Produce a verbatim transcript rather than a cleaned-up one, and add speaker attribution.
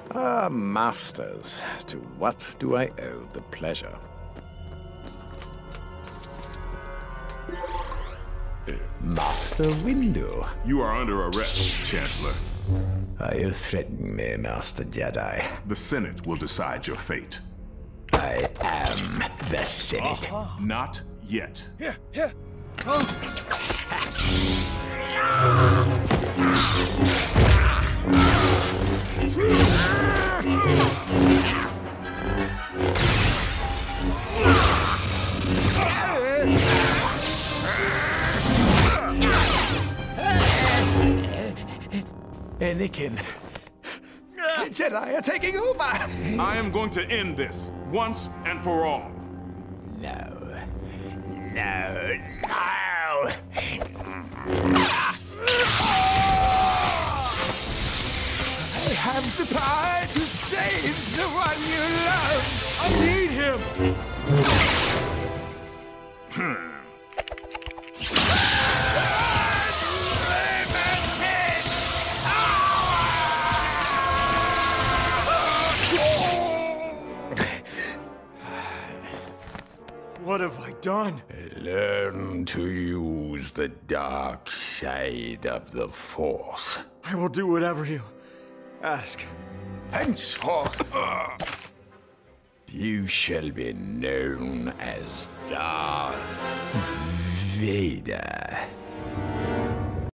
Speaker 1: Ah, masters, to what do I owe the pleasure? Master Windu.
Speaker 2: You are under arrest, Chancellor.
Speaker 3: Are you threatening me, Master Jedi?
Speaker 2: The Senate will decide your fate.
Speaker 3: I am the Senate.
Speaker 2: Uh-huh. Not yet.
Speaker 4: Here, here. Oh.
Speaker 3: Anakin. The Jedi are taking over!
Speaker 2: I am going to end this, once and for all.
Speaker 3: No. No. No! I have the power to save the one you love!
Speaker 4: I need him!
Speaker 2: Hmm.
Speaker 4: What have I done?
Speaker 3: Learn to use the dark side of the Force.
Speaker 4: I will do whatever you ask.
Speaker 3: Henceforth, you shall be known as Darth Vader.